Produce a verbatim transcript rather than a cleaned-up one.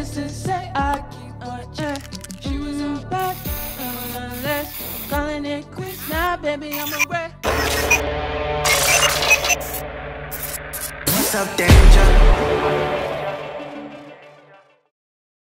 just to say I keep on check. She was on back, uh, less. Calling it quits now, baby, I'm a wreck. What's up, danger?